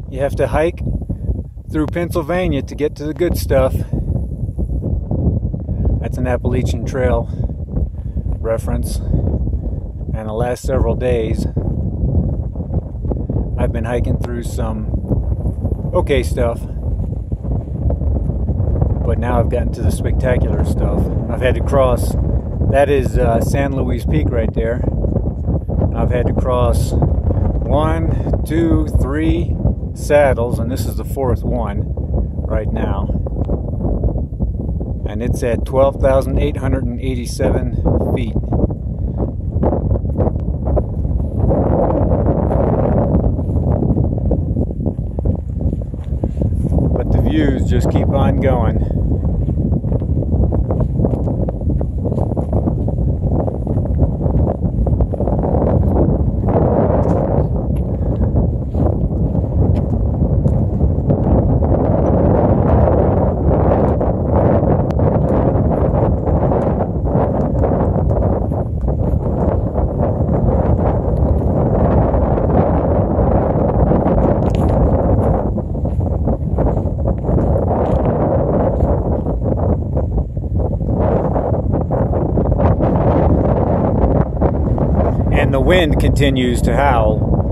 You have to hike through Pennsylvania to get to the good stuff. That's an Appalachian Trail reference. And the last several days, I've been hiking through some okay stuff. But now I've gotten to the spectacular stuff. I've had to cross, that is San Luis Peak right there. I've had to cross 1, 2, 3 saddles, and this is the 4th one right now. And it's at 12,887 feet. But the views just keep on going. And the wind continues to howl.